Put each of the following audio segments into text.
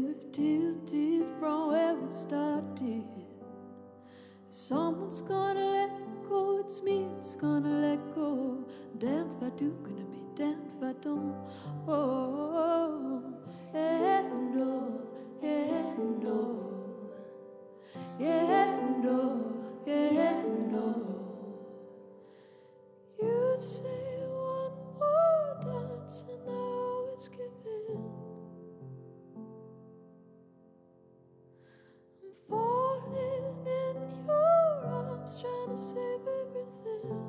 Then we've tilted from where we started. If someone's gonna let go, it's me, it's gonna let go. Damned if I do, gonna be damned if I don't. Oh, yeah, no, yeah, no. Yeah, no, yeah, no. You say one more dance and now it's given. I'm falling in your arms, trying to save everything.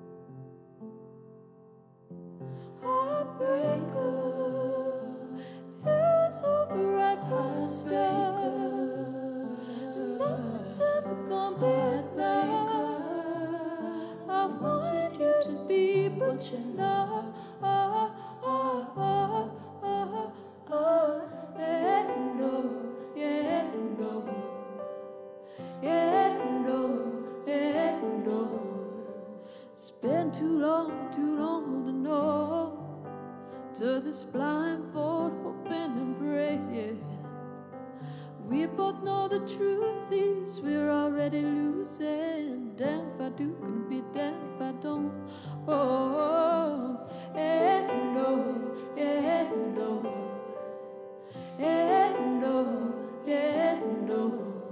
Heartbreaker, it's over right from the start. Nothing's ever gonna be enough. I wanted you to be, but you're not. Yeah, no, yeah, no. Yeah, no, yeah, no. It's been too long holding on to this blindfold, hoping and praying. We both know the truth is we're already losing. Damn if I do, gonna be damned if I don't. Oh, yeah, no, yeah, no. Yeah, no, yeah, no.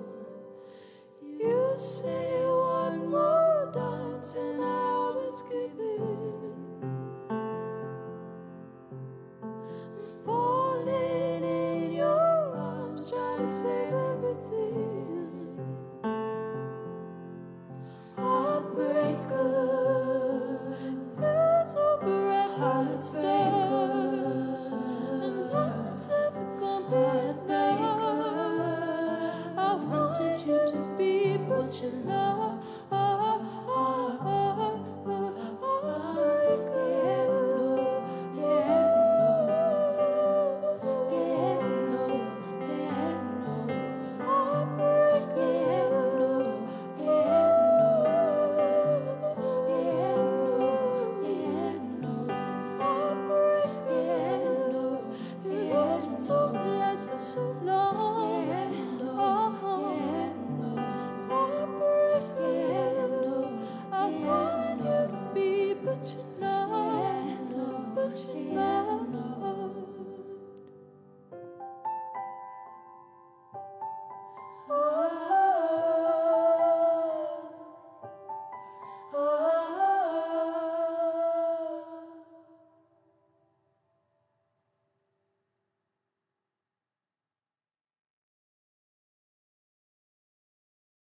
You say one more dance and I was giving. I'm falling in your arms, trying to save